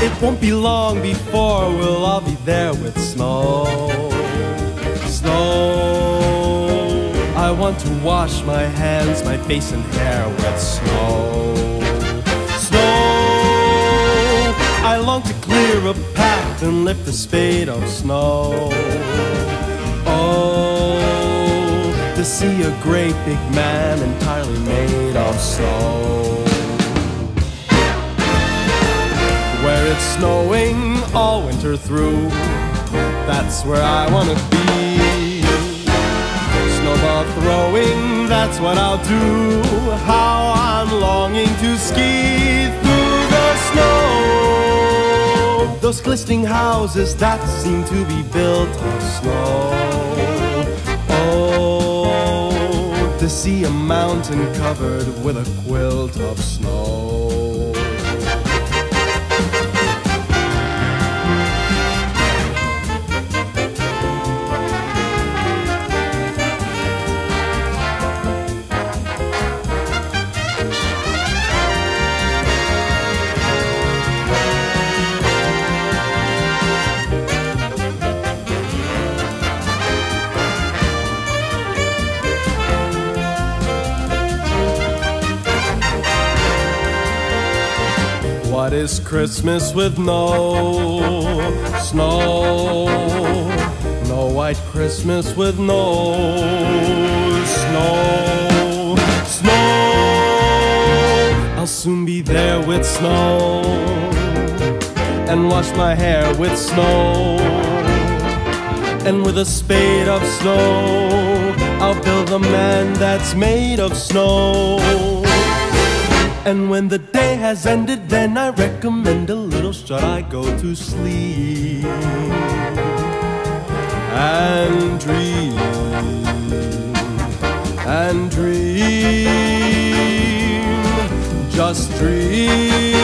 It won't be long before we'll all be there with snow. Snow. I want to wash my hands, my face and hair with snow. Snow. I long to clear a path and lift a spade of snow. Oh, to see a great big man entirely made of snow. Where it's snowing all winter through, that's where I wanna be. Snowball throwing, that's what I'll do. How I'm longing to ski through the snow. Those glistening houses that seem to be built of snow. Oh, to see a mountain covered with a quilt of snow. What is Christmas with no snow? No white Christmas with no snow. Snow! I'll soon be there with snow and wash my hair with snow. And with a spade of snow, I'll build a man that's made of snow. And when the day has ended, then I recommend a little shot. I go to sleep and dream and dream, just dream.